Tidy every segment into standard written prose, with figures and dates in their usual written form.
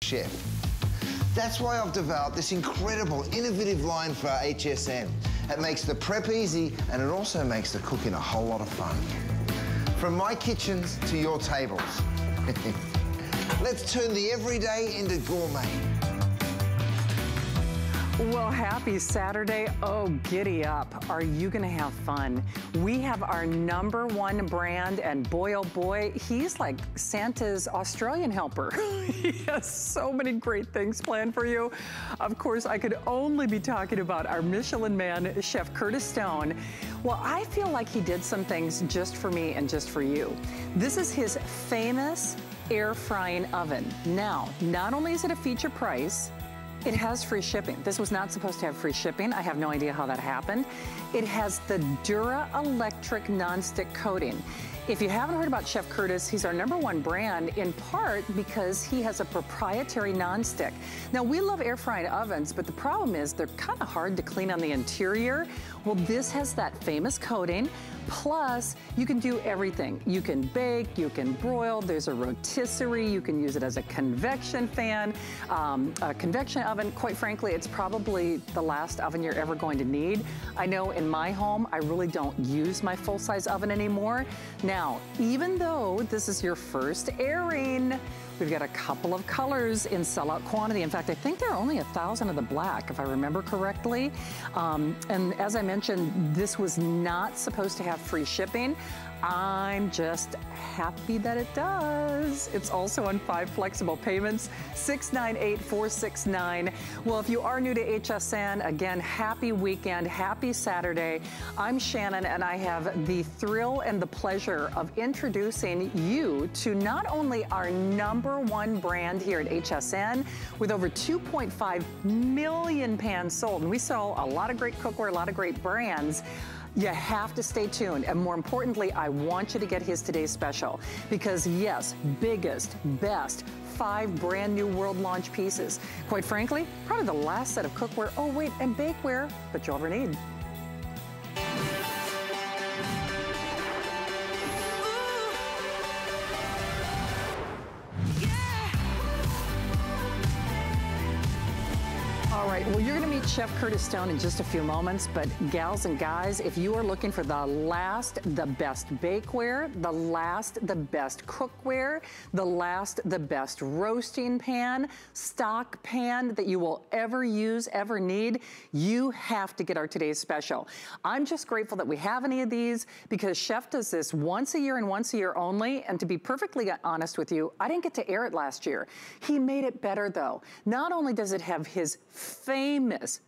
chef. That's why I've developed this incredible, innovative line for HSN. It makes the prep easy, and it also makes the cooking a whole lot of fun. From my kitchens to your tables. Let's turn the everyday into gourmet. Well, happy Saturday. Oh, giddy up. Are you gonna have fun? We have our #1 brand, and boy, oh boy, he's like Santa's Australian helper. He has so many great things planned for you. Of course, I could only be talking about our Michelin man, Chef Curtis Stone. Well, I feel like he did some things just for me and just for you. This is his famous air frying oven. Now, not only is it a feature price, it has free shipping. This was not supposed to have free shipping. I have no idea how that happened. It has the Dura Electric nonstick coating. If you haven't heard about Chef Curtis, he's our #1 brand in part because he has a proprietary nonstick. Now, we love air frying ovens, but the problem is they're kind of hard to clean on the interior. Well, this has that famous coating. Plus, you can do everything. You can bake, you can broil, there's a rotisserie, you can use it as a convection fan, a convection oven. Quite frankly, it's probably the last oven you're ever going to need. I know in my home, I really don't use my full-size oven anymore. Now, even though this is your first airing, we've got a couple of colors in sellout quantity. In fact, I think there are only 1,000 of the black, if I remember correctly. And as I mentioned, this was not supposed to have free shipping. I'm just happy that it does. It's also on 5 flexible payments, $698,469. Well, if you are new to HSN, again, happy weekend, happy Saturday. I'm Shannon, and I have the thrill and the pleasure of introducing you to not only our #1 brand here at HSN, with over 2.5 million pans sold, and we sell a lot of great cookware, a lot of great brands. You have to stay tuned, and more importantly, I want you to get his today's special, because yes, biggest, best, 5 brand new world launch pieces. Quite frankly, probably the last set of cookware, oh wait, and bakeware that you'll ever need. All right, well, you're gonna meet Chef Curtis Stone in just a few moments, but gals and guys, if you are looking for the last, the best bakeware, the last, the best cookware, the last, the best roasting pan, stock pan that you will ever use, ever need, you have to get our today's special. I'm just grateful that we have any of these, because Chef does this once a year and once a year only, and to be perfectly honest with you, I didn't get to air it last year. He made it better though. Not only does it have his famous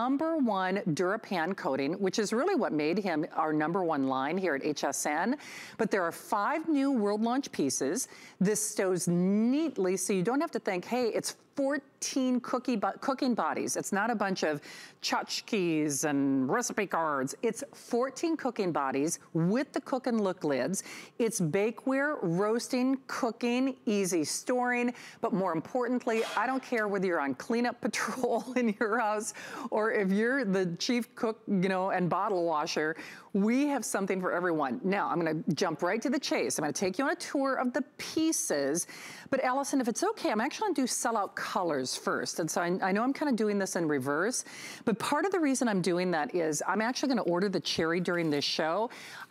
#1 DuraPan coating, which is really what made him our #1 line here at HSN, but there are 5 new world launch pieces. This stows neatly, so you don't have to think, hey, it's 14 cooking bodies. It's not a bunch of tchotchkes and recipe cards. It's 14 cooking bodies with the cook and look lids. It's bakeware, roasting, cooking, easy storing, but more importantly, I don't care whether you're on cleanup patrol in your house or if you're the chief cook, you know, and bottle washer, we have something for everyone. Now, I'm gonna jump right to the chase. I'm gonna take you on a tour of the pieces, but Allison, if it's okay, I'm actually gonna do sellout colors first. And so I know I'm kind of doing this in reverse, but part of the reason I'm doing that is I'm actually gonna order the cherry during this show.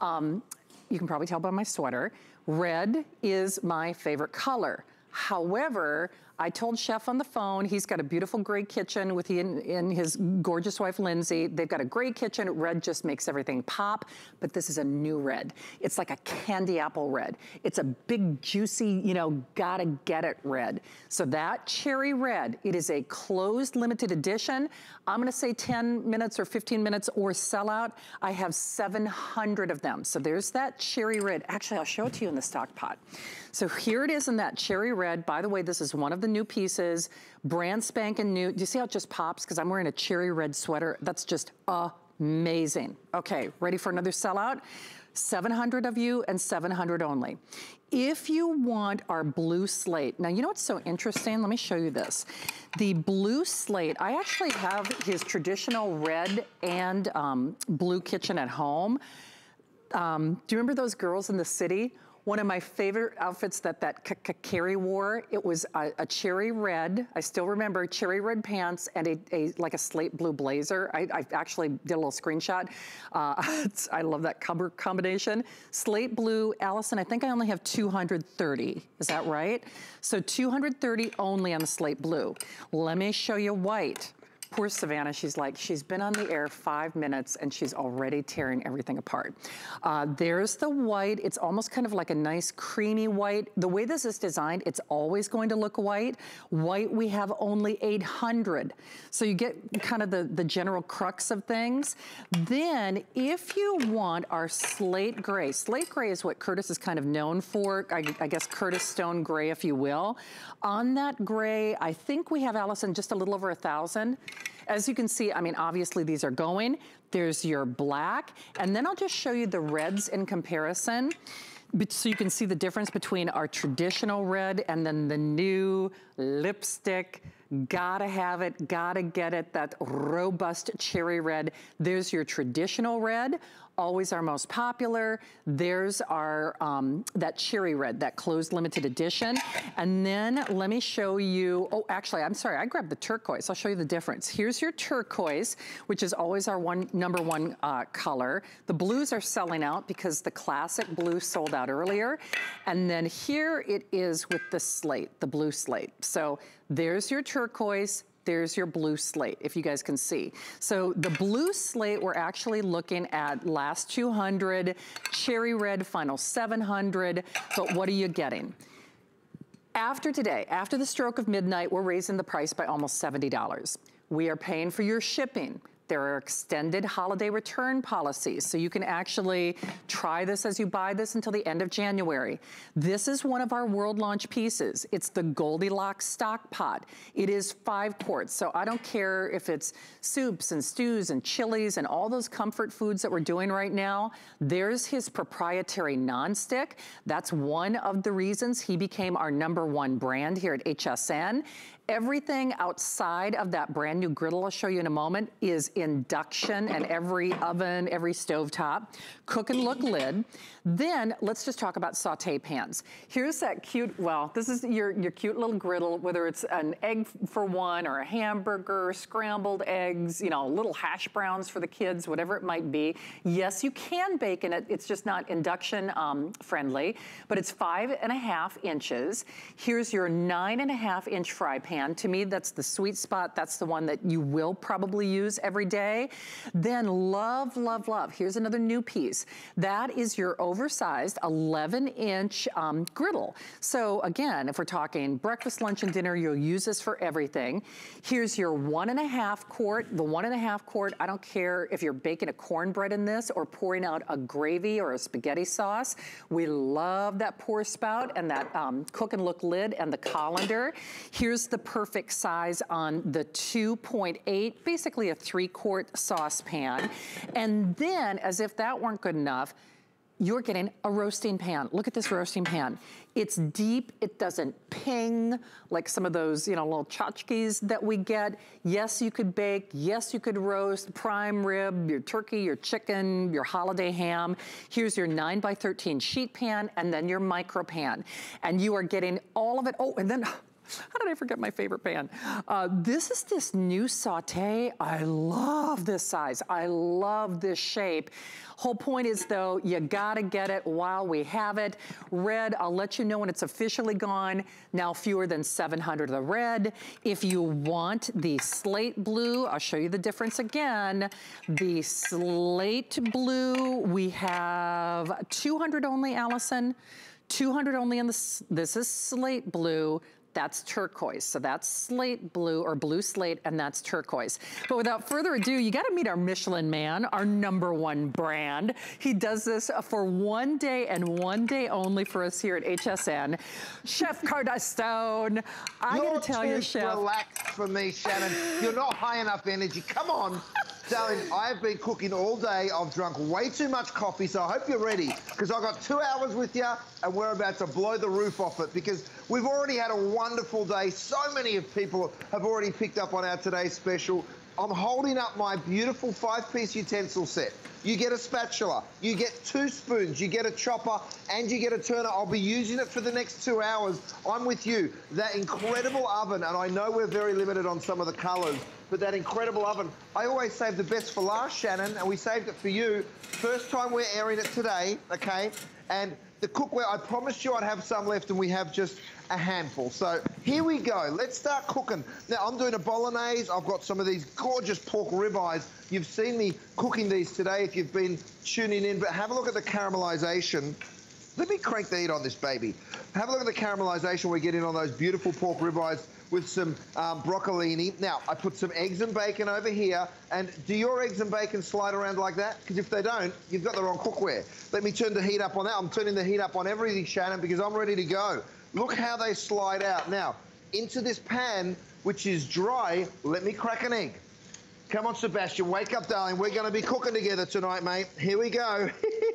You can probably tell by my sweater. Red is my favorite color. However, I told Chef on the phone, he's got a beautiful gray kitchen with his gorgeous wife, Lindsay. They've got a gray kitchen. Red just makes everything pop, but this is a new red. It's like a candy apple red. It's a big, juicy, you know, gotta get it red. So that cherry red, it is a closed limited edition. I'm gonna say 10 minutes or 15 minutes or sell out. I have 700 of them. So there's that cherry red. Actually, I'll show it to you in the stock pot. So here it is in that cherry red. By the way, this is one of the new pieces, brand spanking new. Do you see how it just pops? Because I'm wearing a cherry red sweater. That's just amazing. Okay, ready for another sellout? 700 of you and 700 only. If you want our blue slate, now you know what's so interesting? Let me show you this. The blue slate, I actually have his traditional red and blue kitchen at home. Do you remember those girls in the city? One of my favorite outfits that Carrie wore, it was a cherry red. I still remember cherry red pants and like a slate blue blazer. I actually did a little screenshot. I love that color combination. Slate blue, Allison, I think I only have 230. Is that right? So 230 only on the slate blue. Let me show you white. Poor Savannah, she's been on the air 5 minutes and she's already tearing everything apart. There's the white. It's almost kind of like a nice creamy white. The way this is designed, it's always going to look white. White, we have only 800. So you get kind of the general crux of things. Then, if you want our slate gray is what Curtis is kind of known for, I guess Curtis Stone gray, if you will. On that gray, I think we have, Allison, just a little over 1,000. As you can see, I mean, obviously these are going. There's your black, and then I'll just show you the reds in comparison. So you can see the difference between our traditional red and then the new lipstick. Gotta have it, gotta get it, that robust cherry red. There's your traditional red, always our most popular. There's our, that cherry red, that closed limited edition. And then let me show you, oh, actually, I'm sorry, I grabbed the turquoise. I'll show you the difference. Here's your turquoise, which is always our number one color. The blues are selling out because the classic blue sold out earlier. And then here it is with the slate, the blue slate. So there's your turquoise, there's your blue slate, if you guys can see. So the blue slate, we're actually looking at last 200, cherry red, final 700, but what are you getting? After today, after the stroke of midnight, we're raising the price by almost $70. We are paying for your shipping. There are extended holiday return policies, so you can actually try this as you buy this until the end of January. This is one of our world launch pieces. It's the Goldilocks stock pot. It is 5 quarts, so I don't care if it's soups and stews and chilies and all those comfort foods that we're doing right now. There's his proprietary nonstick. That's one of the reasons he became our #1 brand here at HSN. Everything outside of that brand new griddle I'll show you in a moment is induction, and every oven, every stovetop. Cook and Look lid. Then let's just talk about saute pans. Here's that cute, well, this is your cute little griddle, whether it's an egg for one or a hamburger, scrambled eggs, you know, little hash browns for the kids, whatever it might be. Yes, you can bake in it. It's just not induction friendly, but it's 5.5 inches. Here's your 9.5 inch fry pan. To me, that's the sweet spot. That's the one that you will probably use every day. Then love, love, love. Here's another new piece. That is your oversized 11-inch griddle. So again, if we're talking breakfast, lunch, and dinner, you'll use this for everything. Here's your 1.5 quart. The 1.5 quart, I don't care if you're baking a cornbread in this or pouring out a gravy or a spaghetti sauce. We love that pour spout and that Cook and Look lid and the colander. Here's the perfect size on the 2.8, basically a 3-quart saucepan. And then, as if that weren't good enough, you're getting a roasting pan. Look at this roasting pan. It's deep, it doesn't ping like some of those, you know, little tchotchkes that we get. Yes, you could bake, yes, you could roast prime rib, your turkey, your chicken, your holiday ham. Here's your 9x13 sheet pan and then your micro pan. And you are getting all of it. Oh, and then, how did I forget my favorite pan? This is this new saute. I love this size. I love this shape. Whole point is, though, you gotta get it while we have it. Red, I'll let you know when it's officially gone. Now fewer than 700 of the red. If you want the slate blue, I'll show you the difference again. The slate blue, we have 200 only, Allison. 200 only in this is slate blue. That's turquoise. So that's slate blue or blue slate, and that's turquoise. But without further ado, you gotta meet our Michelin man, our #1 brand. He does this for one day and one day only for us here at HSN. Chef Curtis Stone. I gotta tell you, Chef. You're too relaxed for me, Shannon. You're not high enough energy. Come on. Darling, I've been cooking all day. I've drunk way too much coffee, so I hope you're ready, because I've got 2 hours with you, and we're about to blow the roof off it, because we've already had a wonderful day. So many of people have already picked up on our today's special. I'm holding up my beautiful 5-piece utensil set. You get a spatula, you get 2 spoons, you get a chopper, and you get a turner. I'll be using it for the next 2 hours. I'm with you. That incredible oven, and I know we're very limited on some of the colors, but that incredible oven, I always save the best for last, Shannon, and we saved it for you. First time we're airing it today, okay? And the cookware, I promised you I'd have some left, and we have just a handful. So here we go. Let's start cooking. Now, I'm doing a bolognese. I've got some of these gorgeous pork ribeyes. You've seen me cooking these today if you've been tuning in, but have a look at the caramelization. Let me crank the heat on this baby. Have a look at the caramelization we're getting on those beautiful pork ribeyes with some broccolini. Now, I put some eggs and bacon over here. And do your eggs and bacon slide around like that? Because if they don't, you've got the wrong cookware. Let me turn the heat up on that. I'm turning the heat up on everything, Shannon, because I'm ready to go. Look how they slide out. Now, into this pan, which is dry, let me crack an egg. Come on, Sebastian, wake up, darling. We're going to be cooking together tonight, mate. Here we go.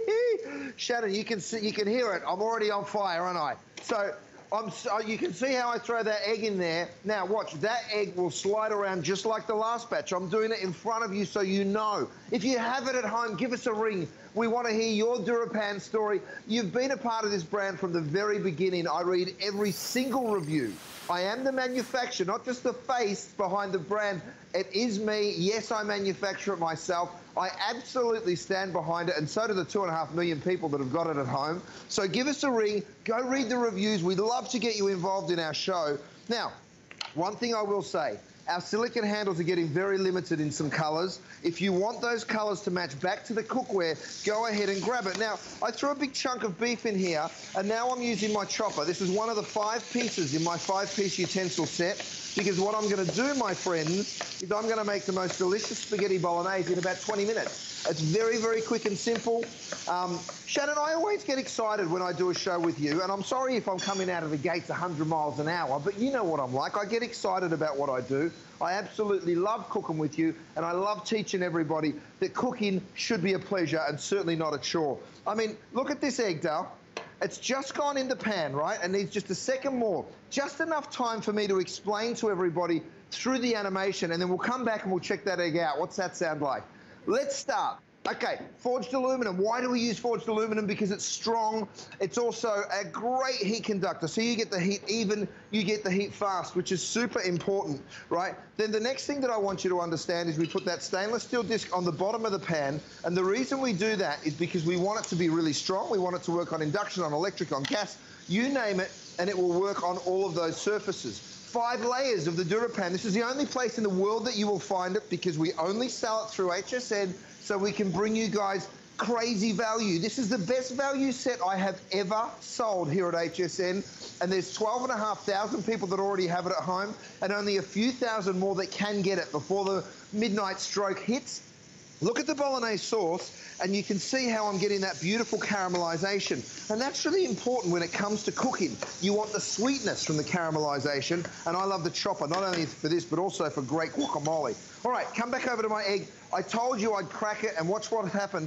Shannon, you can hear it. I'm already on fire, aren't I? So you can see how I throw that egg in there. Now, watch. That egg will slide around just like the last batch. I'm doing it in front of you so you know. If you have it at home, give us a ring. We want to hear your DuraPan story. You've been a part of this brand from the very beginning. I read every single review. I am the manufacturer, not just the face behind the brand. It is me. Yes, I manufacture it myself. I absolutely stand behind it, and so do the 2.5 million people that have got it at home. So give us a ring. Go read the reviews. We'd love to get you involved in our show. Now, one thing I will say, our silicone handles are getting very limited in some colors. If you want those colors to match back to the cookware, go ahead and grab it. Now, I threw a big chunk of beef in here, and now I'm using my chopper. This is one of the 5 pieces in my 5-piece utensil set, because what I'm going to do, my friends, is I'm going to make the most delicious spaghetti bolognese in about 20 minutes. It's very, very quick and simple. Shannon, I always get excited when I do a show with you, and I'm sorry if I'm coming out of the gates 100 miles an hour, but you know what I'm like. I get excited about what I do. I absolutely love cooking with you, and I love teaching everybody that cooking should be a pleasure and certainly not a chore. I mean, look at this egg, Dale. It's just gone in the pan, right? It needs just a second more. Just enough time for me to explain to everybody through the animation, and then we'll come back and we'll check that egg out. What's that sound like? Let's start. Okay, forged aluminum. Why do we use forged aluminum? Because it's strong. It's also a great heat conductor. So you get the heat even, you get the heat fast, which is super important, right? Then the next thing that I want you to understand is we put that stainless steel disc on the bottom of the pan. And the reason we do that is because we want it to be really strong. We want it to work on induction, on electric, on gas, you name it, and it will work on all of those surfaces. 5 layers of the DuraPan. This is the only place in the world that you will find it, because we only sell it through HSN, so we can bring you guys crazy value. This is the best value set I have ever sold here at HSN, and there's 12,500 people that already have it at home, and only a few thousand more that can get it before the midnight stroke hits. Look at the bolognese sauce, and you can see how I'm getting that beautiful caramelization. And that's really important when it comes to cooking. You want the sweetness from the caramelization, and I love the chopper, not only for this, but also for great guacamole. All right, come back over to my egg. I told you I'd crack it, and watch what happened.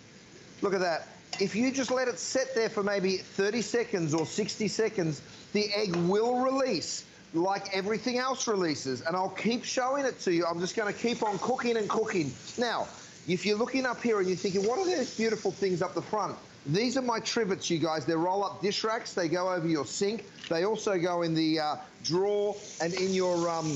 Look at that. If you just let it sit there for maybe 30 seconds or 60 seconds, the egg will release like everything else releases, and I'll keep showing it to you. I'm just going to keep on cooking and cooking. Now, if you're looking up here and you're thinking, what are these beautiful things up the front? These are my trivets, you guys. They're roll-up dish racks. They go over your sink. They also go in the drawer and in your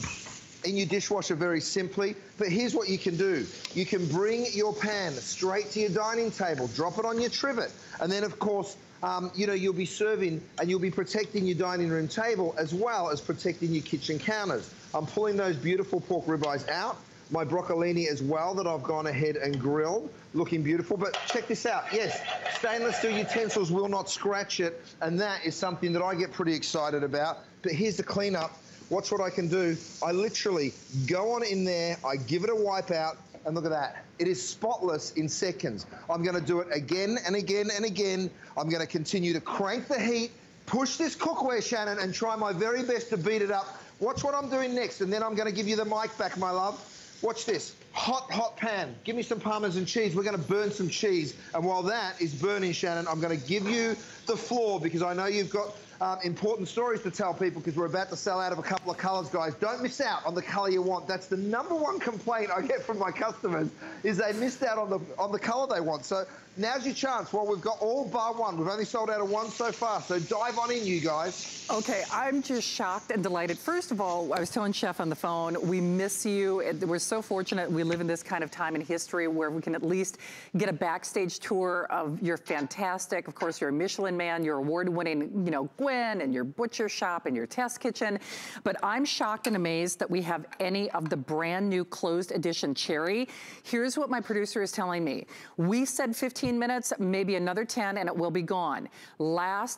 dishwasher very simply. But here's what you can do. You can bring your pan straight to your dining table, drop it on your trivet, and then, of course, you know, you'll be serving and you'll be protecting your dining room table as well as protecting your kitchen counters. I'm pulling those beautiful pork ribeyes out. My broccolini as well that I've gone ahead and grilled, looking beautiful. But check this out. Yes, stainless steel utensils will not scratch it, and that is something that I get pretty excited about. But here's the cleanup. Watch what I can do. I literally go on in there, I give it a wipe out, and look at that. It is spotless in seconds. I'm going to do it again and again and again. I'm going to continue to crank the heat, push this cookware, Shannon, and try my very best to beat it up. Watch what I'm doing next, and then I'm going to give you the mic back, my love. Watch this. Hot, hot pan. Give me some Parmesan cheese. We're going to burn some cheese. And while that is burning, Shannon, I'm going to give you the floor, because I know you've got important stories to tell people because we're about to sell out of a couple of colors, guys. Don't miss out on the color you want. That's the #1 complaint I get from my customers is they missed out on the color they want. So now's your chance. Well, we've got all bar one. We've only sold out of one so far, so dive on in, you guys. Okay, I'm just shocked and delighted. First of all, I was telling Chef on the phone, we miss you. We're so fortunate we live in this kind of time in history where we can at least get a backstage tour of your fantastic, of course, you're a Michelin man, you're award-winning, you know, Gwen and your butcher shop and your test kitchen. But I'm shocked and amazed that we have any of the brand new closed edition cherry. Here's what my producer is telling me. We said 15 minutes, maybe another 10, and it will be gone. Last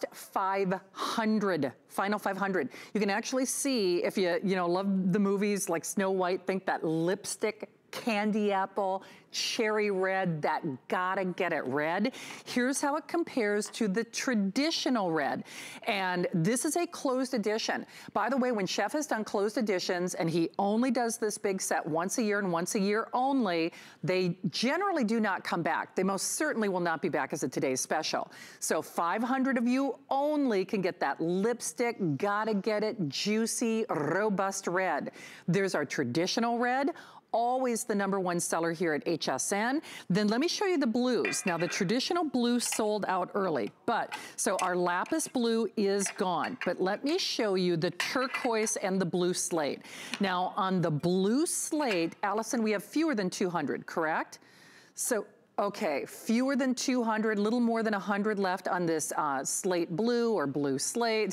500, final 500. You can actually see, if you love the movies like Snow White, think that lipstick, candy apple, cherry red, that gotta get it red. Here's how it compares to the traditional red. And this is a closed edition. By the way, when Chef has done closed editions, and he only does this big set once a year and once a year only, they generally do not come back. They most certainly will not be back as a today's special. So 500 of you only can get that lipstick, gotta get it, juicy, robust red. There's our traditional red, always the #1 seller here at HSN. Then let me show you the blues. Now the traditional blue sold out early, so our lapis blue is gone. But let me show you the turquoise and the blue slate. Now on the blue slate, Allison, we have fewer than 200, correct? So, okay, fewer than 200, little more than 100 left on this slate blue or blue slate,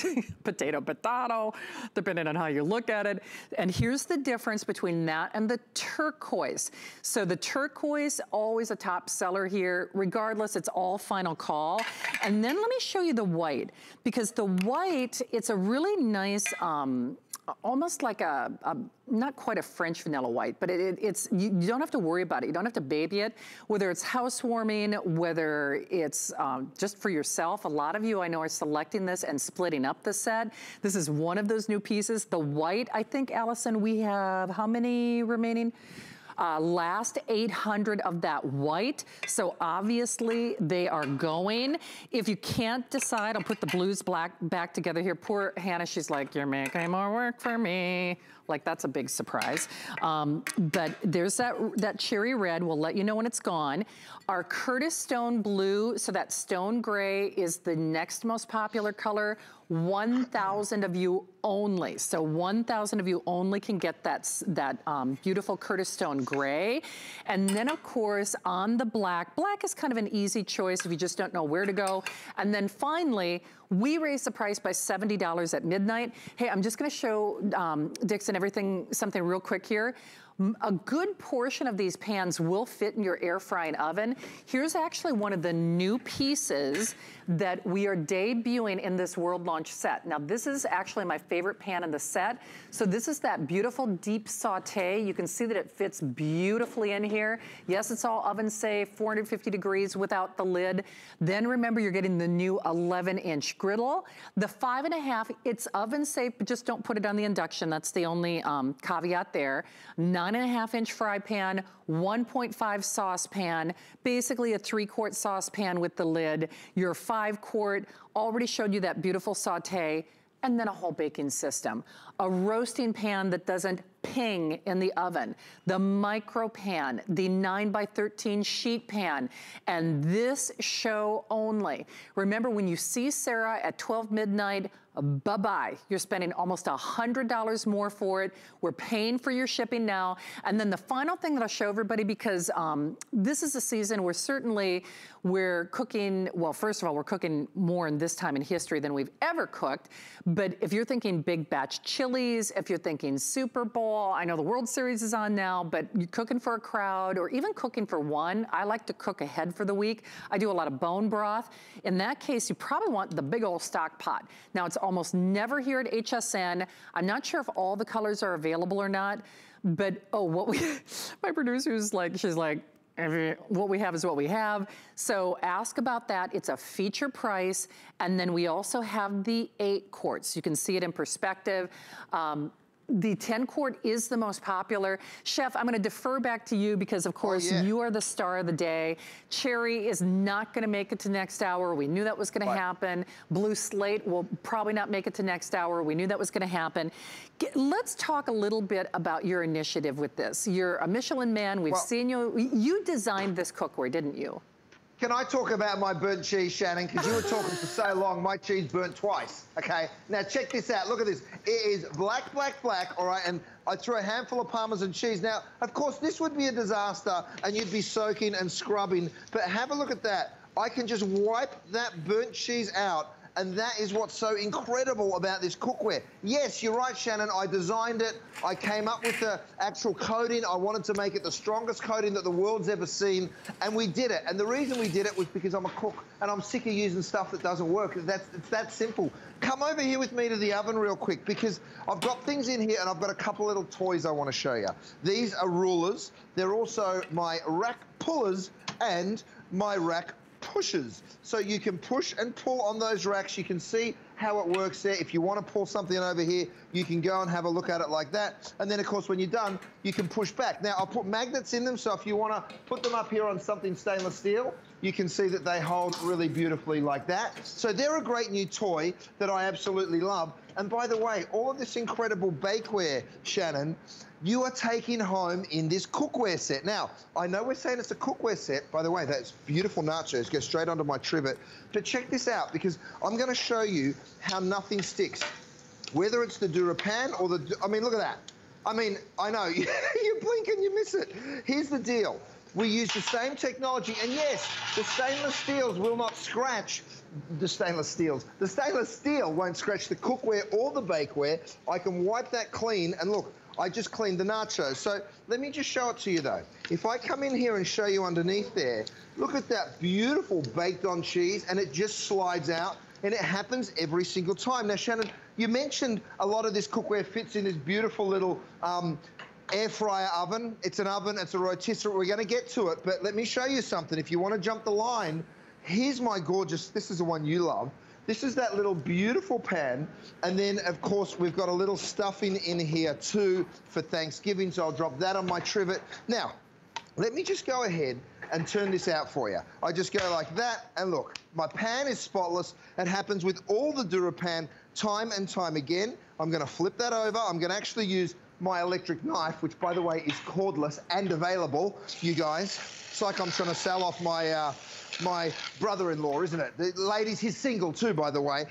potato, depending on how you look at it. And here's the difference between that and the turquoise. So the turquoise, always a top seller here. Regardless, it's all final call. And then let me show you the white, because the white, it's a really nice, almost like not quite a French vanilla white, but it's you don't have to worry about it. You don't have to baby it. Whether it's housewarming, whether it's just for yourself. A lot of you I know are selecting this and splitting up the set. This is one of those new pieces. The white, I think, Allison, we have how many remaining? Last 800 of that white. So obviously they are going. If you can't decide, I'll put the blues back together here. Poor Hannah, she's like, you're making more work for me. Like, that's a big surprise. But there's that cherry red. We'll let you know when it's gone. Our Curtis Stone blue, so that stone gray is the next most popular color. 1,000 of you only. So 1,000 of you only can get that beautiful Curtis Stone gray. And then of course on the black is kind of an easy choice if you just don't know where to go. And then finally, we raised the price by $70 at midnight. Hey, I'm just gonna show Dixon something real quick here. A good portion of these pans will fit in your air frying oven. Here's actually one of the new pieces that we are debuting in this world launch set. Now this is actually my favorite pan in the set. So this is that beautiful deep saute. You can see that it fits beautifully in here. Yes, it's all oven safe, 450 degrees without the lid. Then remember, you're getting the new 11-inch griddle. The 5.5, it's oven safe, but just don't put it on the induction. That's the only caveat there. 9.5-inch fry pan, 1.5 saucepan, basically a 3-quart saucepan with the lid. Your 5-quart already showed you that beautiful saute, and then a whole baking system. A roasting pan that doesn't ping in the oven, the micro pan, the 9x13 sheet pan, and this show only. Remember, when you see Sarah at 12 midnight, bye-bye. You're spending almost $100 more for it. We're paying for your shipping now. And then the final thing that I'll show everybody, because this is a season where certainly we're cooking, well, first of all, we're cooking more in this time in history than we've ever cooked. But if you're thinking big batch chilies, if you're thinking Super Bowl, I know the World Series is on now, but you're cooking for a crowd or even cooking for one. I like to cook ahead for the week. I do a lot of bone broth. In that case, you probably want the big old stock pot. Now, it's almost never here at HSN. I'm not sure if all the colors are available or not, but my producer's like, she's like, what we have is what we have. So ask about that. It's a feature price. And then we also have the 8 quarts. You can see it in perspective. The 10 quart is the most popular. Chef, I'm gonna defer back to you because of course you are the star of the day. Cherry is not gonna make it to next hour. We knew that was gonna happen. Blue Slate will probably not make it to next hour. We knew that was gonna happen. Let's talk a little bit about your initiative with this. You're a Michelin man, we've seen you. You designed this cookware, didn't you? Can I talk about my burnt cheese, Shannon? Because you were talking for so long, my cheese burnt twice, okay? Now, check this out. Look at this. It is black, black, black, all right? And I threw a handful of Parmesan cheese. Now, of course, this would be a disaster, and you'd be soaking and scrubbing. But have a look at that. I can just wipe that burnt cheese out, and that is what's so incredible about this cookware. Yes, you're right, Shannon. I designed it. I came up with the actual coating. I wanted to make it the strongest coating that the world's ever seen, and we did it. And the reason we did it was because I'm a cook, and I'm sick of using stuff that doesn't work. It's that simple. Come over here with me to the oven real quick, because I've got things in here, and I've got a couple little toys I want to show you. These are rulers. They're also my rack pullers and my rack pushers. So you can push and pull on those racks. You can see how it works there. If you want to pull something over here, you can go and have a look at it like that. And then, of course, when you're done, you can push back. Now, I'll put magnets in them, so if you want to put them up here on something stainless steel, you can see that they hold really beautifully like that. So they're a great new toy that I absolutely love. And by the way, all of this incredible bakeware, Shannon, you are taking home in this cookware set. Now, I know we're saying it's a cookware set. By the way, that's beautiful nachos go straight onto my trivet. But check this out, because I'm going to show you how nothing sticks. Whether it's the DuraPan or the, I mean, look at that. I mean, I know, you blink and you miss it. Here's the deal. We use the same technology, and yes, the stainless steels will not scratch the stainless steels. The stainless steel won't scratch the cookware or the bakeware. I can wipe that clean, and look, I just cleaned the nachos. So let me just show it to you, though. If I come in here and show you underneath there, look at that beautiful baked-on cheese, and it just slides out, and it happens every single time. Now, Shannon, you mentioned a lot of this cookware fits in this beautiful little air fryer oven. It's an oven, it's a rotisserie. We're going to get to it, but let me show you something. If you want to jump the line, here's my gorgeous, this is the one you love. This is that little beautiful pan. And then, of course, we've got a little stuffing in here, too, for Thanksgiving. So I'll drop that on my trivet. Now, let me just go ahead and turn this out for you. I just go like that, and look, my pan is spotless. It happens with all the DuraPan time and time again. I'm going to flip that over. I'm going to actually use my electric knife, which, by the way, is cordless and available, you guys. It's like I'm trying to sell off my my brother-in-law, isn't it? The ladies, he's single too, by the way.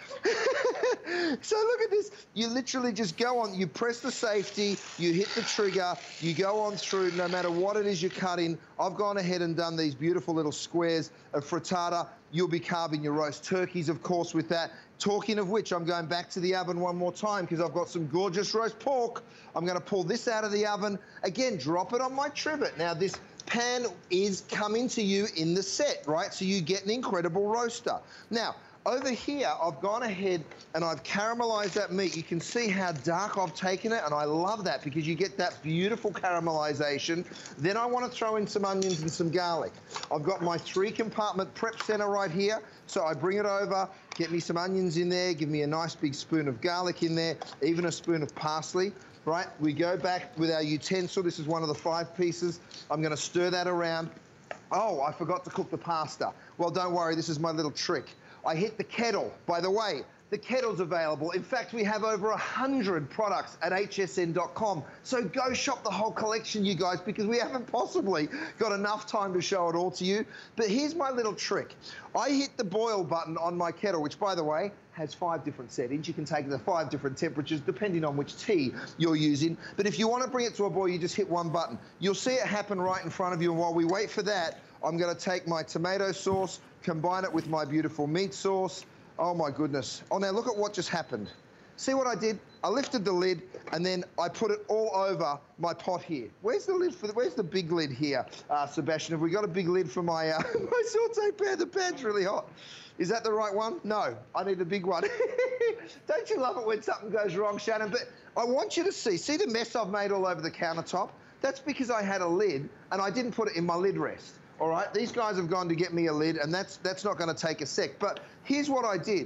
So look at this. You literally just go on, you press the safety, you hit the trigger, you go on through no matter what it is you're cutting. I've gone ahead and done these beautiful little squares of frittata. You'll be carving your roast turkeys, of course, with that. Talking of which, I'm going back to the oven one more time because I've got some gorgeous roast pork. I'm going to pull this out of the oven. Again, drop it on my trivet. Now, this pan is coming to you in the set, right? So you get an incredible roaster. Now, over here, I've gone ahead and I've caramelized that meat. You can see how dark I've taken it, and I love that because you get that beautiful caramelization. Then I want to throw in some onions and some garlic. I've got my 3-compartment prep center right here, so I bring it over, get me some onions in there, give me a nice big spoon of garlic in there, even a spoon of parsley. Right, we go back with our utensil. This is one of the 5 pieces. I'm going to stir that around. Oh, I forgot to cook the pasta. Well, don't worry, this is my little trick. I hit the kettle. By the way, the kettle's available. In fact, we have over 100 products at hsn.com. So go shop the whole collection, you guys, because we haven't possibly got enough time to show it all to you. But here's my little trick. I hit the boil button on my kettle, which, by the way, has 5 different settings. You can take it to 5 different temperatures, depending on which tea you're using. But if you want to bring it to a boil, you just hit one button. You'll see it happen right in front of you. And while we wait for that, I'm going to take my tomato sauce, combine it with my beautiful meat sauce. Oh, my goodness. Oh, now look at what just happened. See what I did? I lifted the lid, and then I put it all over my pot here. Where's the lid where's the big lid here, Sebastian? Have we got a big lid for my, my saute pan? The pan's really hot. Is that the right one? No, I need a big one. Don't you love it when something goes wrong, Shannon? But I want you to see the mess I've made all over the countertop? That's because I had a lid, and I didn't put it in my lid rest. All right, these guys have gone to get me a lid, and that's not going to take a sec. But here's what I did.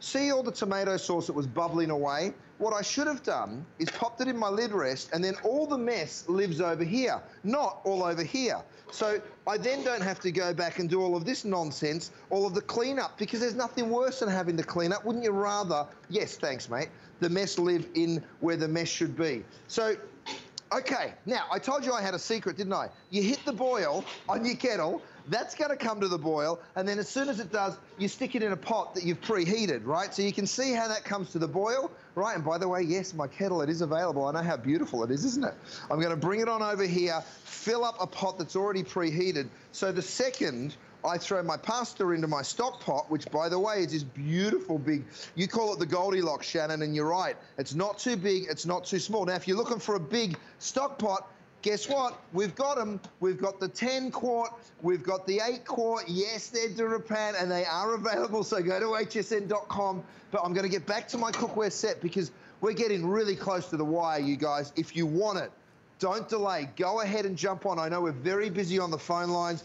See all the tomato sauce that was bubbling away? What I should have done is popped it in my lid rest, and then all the mess lives over here, not all over here. So I then don't have to go back and do all of this nonsense, all of the cleanup, because there's nothing worse than having to clean up. Wouldn't you rather, yes, thanks, mate, the mess live in where the mess should be? So, okay, now, I told you I had a secret, didn't I? You hit the boil on your kettle, that's going to come to the boil, and then as soon as it does, you stick it in a pot that you've preheated, right? So you can see how that comes to the boil, right? And by the way, yes, my kettle, it is available. I know how beautiful it is, isn't it? I'm going to bring it on over here, fill up a pot that's already preheated. So the second I throw my pasta into my stock pot, which, by the way, is this beautiful big, you call it the Goldilocks, Shannon, and you're right. It's not too big, it's not too small. Now, if you're looking for a big stock pot, guess what? We've got them. We've got the 10 quart. We've got the 8 quart. Yes, they're Durapan, and they are available, so go to hsn.com. But I'm going to get back to my cookware set because we're getting really close to the wire, you guys. If you want it, don't delay. Go ahead and jump on. I know we're very busy on the phone lines.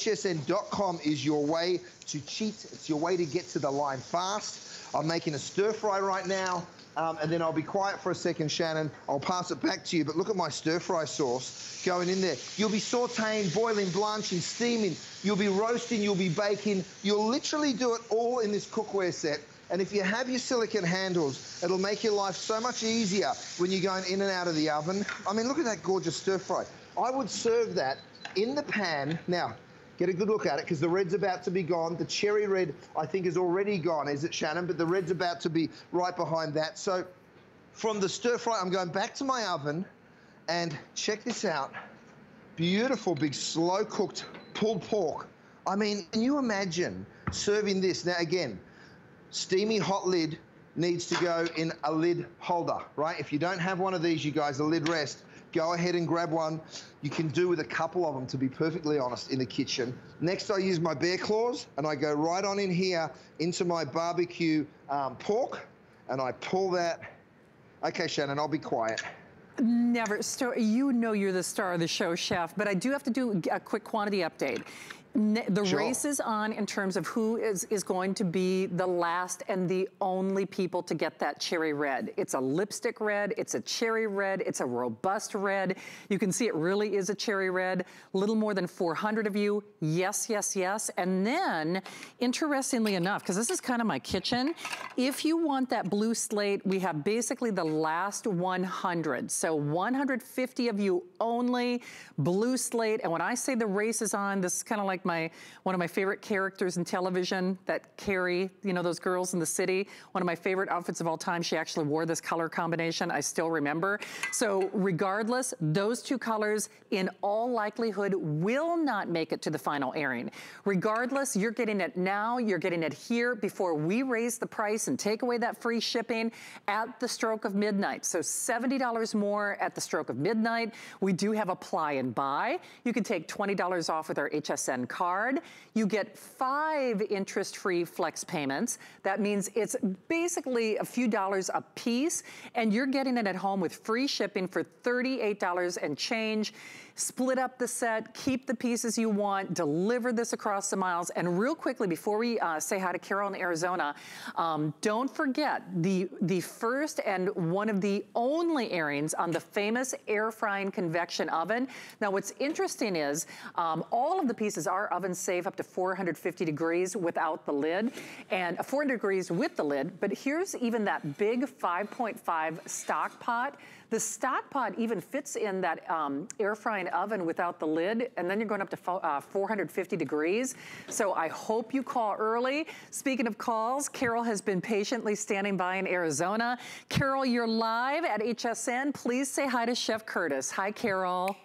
hsn.com is your way to cheat. It's your way to get to the line fast. I'm making a stir fry right now. And then I'll be quiet for a second, Shannon. I'll pass it back to you. But look at my stir-fry sauce going in there. You'll be sauteing, boiling, blanching, steaming. You'll be roasting. You'll be baking. You'll literally do it all in this cookware set. And if you have your silicone handles, it'll make your life so much easier when you're going in and out of the oven. I mean, look at that gorgeous stir-fry. I would serve that in the pan. Now, get a good look at it because the red's about to be gone. The cherry red, I think, is already gone, is it, Shannon? But the red's about to be right behind that. So from the stir fry, I'm going back to my oven and check this out. Beautiful, big, slow-cooked pulled pork. I mean, can you imagine serving this? Now, again, steamy hot lid needs to go in a lid holder, right? If you don't have one of these, you guys, a lid rest, go ahead and grab one. You can do with a couple of them, to be perfectly honest, in the kitchen. Next, I use my bear claws, and I go right on in here into my barbecue pork, and I pull that. Okay, Shannon, I'll be quiet. Never, you know you're the star of the show, Chef, but I do have to do a quick quantity update. The race is on in terms of who is going to be the last and the only people to get that cherry red. It's a lipstick red, it's a cherry red, it's a robust red. You can see it really is a cherry red. Little more than 400 of you. Yes, yes, yes. And then, interestingly enough, because this is kind of my kitchen, if you want that blue slate, we have basically the last 100. So 150 of you only, blue slate. And when I say the race is on, this is kind of like one of my favorite characters in television, that Carrie, you know, those girls in the city. One of my favorite outfits of all time. She actually wore this color combination. I still remember. So regardless, those two colors in all likelihood will not make it to the final airing. Regardless, you're getting it now. You're getting it here before we raise the price and take away that free shipping at the stroke of midnight. So $70 more at the stroke of midnight. We do have apply and buy. You can take $20 off with our HSN card. You get 5 interest-free flex payments. That means it's basically a few dollars a piece, and you're getting it at home with free shipping for $38 and change. Split up the set, keep the pieces you want, deliver this across the miles. And real quickly, before we say hi to Carol in Arizona, don't forget the first and one of the only airings on the famous air frying convection oven. Now, what's interesting is all of the pieces are oven safe up to 450 degrees without the lid, and 400 degrees with the lid. But here's even that big 5.5 stock pot. The stock pot even fits in that air frying oven without the lid, and then you're going up to 450 degrees. So I hope you call early. Speaking of calls, Carol has been patiently standing by in Arizona. Carol, you're live at HSN. Please say hi to Chef Curtis. Hi, Carol.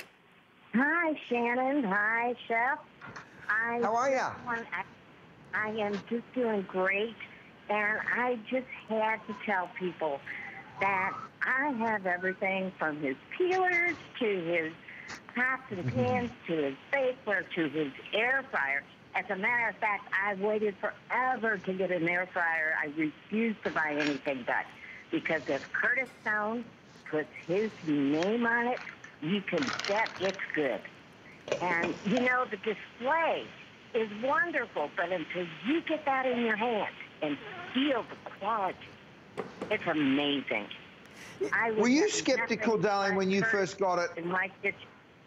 Hi, Shannon. Hi, Chef. How are you? I am just doing great, and I just had to tell people that I have everything from his peelers to his pots and pans to his bakeware to his air fryer. As a matter of fact, I waited forever to get an air fryer. I refuse to buy anything Dutch because if Curtis Stone puts his name on it, you can bet it's good. And, you know, the display is wonderful, but until you get that in your hand, and feel the quality. It's amazing. Were you skeptical, darling, when you first got it? In my kitchen.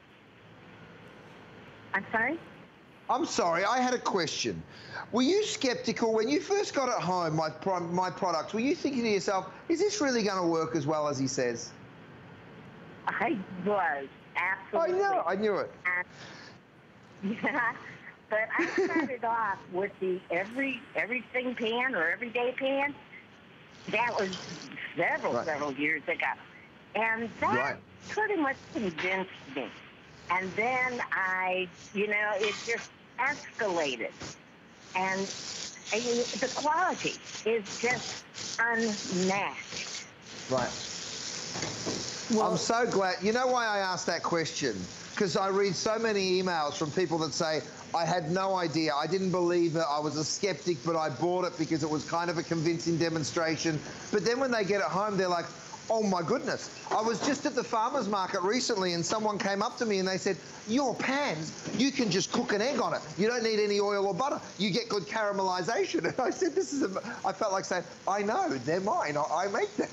I'm sorry? I'm sorry, I had a question. Were you skeptical when you first got it home, my products? Were you thinking to yourself, is this really going to work as well as he says? I was, absolutely. I knew it. Yeah, but I started off with the everything pan or everyday pan. That was several years ago. And that pretty much convinced me. And then it just escalated. And the quality is just unmatched. Right. Well, I'm so glad. You know why I asked that question? Because I read so many emails from people that say, I had no idea. I didn't believe it. I was a skeptic, but I bought it because it was kind of a convincing demonstration. But then when they get it home, they're like, oh my goodness. I was just at the farmer's market recently and someone came up to me and they said, your pans, you can just cook an egg on it. You don't need any oil or butter. You get good caramelization. And I said, I felt like saying, I know, they're mine. I make them.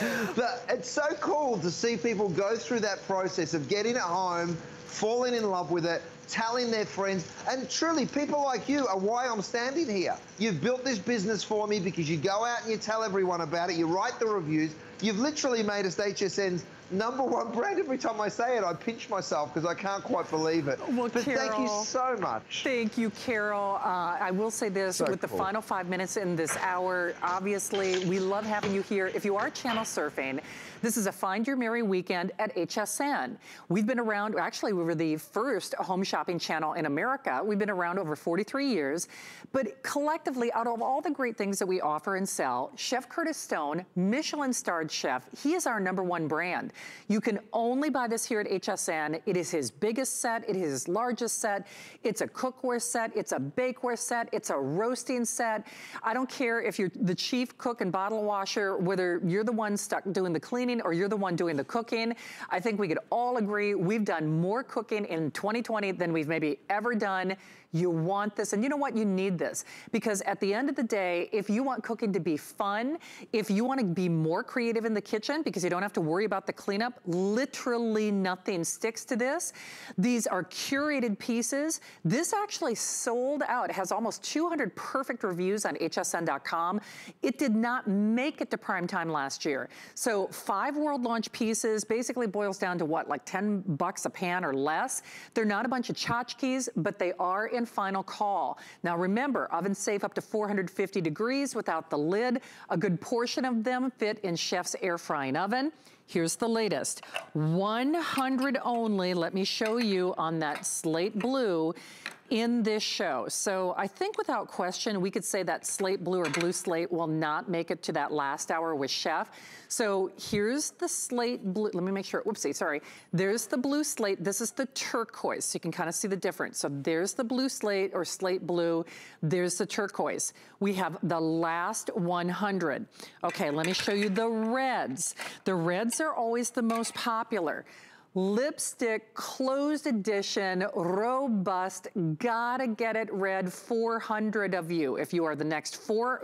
But it's so cool to see people go through that process of getting it home, falling in love with it, telling their friends, and truly people like you are why I'm standing here. You've built this business for me because you go out and you tell everyone about it, you write the reviews. You've literally made us HSN's #1 brand. Every time I say it, I pinch myself because I can't quite believe it. Well, but Carol, thank you so much. Thank you, Carol. I will say this, with the final 5 minutes in this hour, obviously, we love having you here. If you are channel surfing, this is a Find Your Merry weekend at HSN. We've been around, actually, we were the first home shopping channel in America. We've been around over 43 years. But collectively, out of all the great things that we offer and sell, Chef Curtis Stone, Michelin-starred chef, he is our #1 brand. You can only buy this here at HSN. It is his biggest set. It is his largest set. It's a cookware set. It's a bakeware set. It's a roasting set. I don't care if you're the chief cook and bottle washer, whether you're the one stuck doing the cleaning or you're the one doing the cooking. I think we could all agree we've done more cooking in 2020 than we've maybe ever done. You want this, and you know what? You need this, because at the end of the day, if you want cooking to be fun, if you want to be more creative in the kitchen because you don't have to worry about the cleanup, literally nothing sticks to this. These are curated pieces. This actually sold out. It has almost 200 perfect reviews on hsn.com. It did not make it to prime time last year. So 5 world launch pieces basically boils down to what, like $10 a pan or less. They're not a bunch of tchotchkes, but they are in final call. Now remember, oven safe up to 450 degrees without the lid. A good portion of them fit in Chef's air frying oven. Here's the latest. 100 only, let me show you on that slate blue in this show. So I think without question, we could say that slate blue or blue slate will not make it to that last hour with Chef. So here's the slate blue. Let me make sure, whoopsie, sorry. There's the blue slate. This is the turquoise. So you can kind of see the difference. So there's the blue slate or slate blue. There's the turquoise. We have the last 100. Okay, let me show you the reds. The reds are always the most popular. Lipstick, closed edition, robust, gotta get it red, 400 of you. If you are the next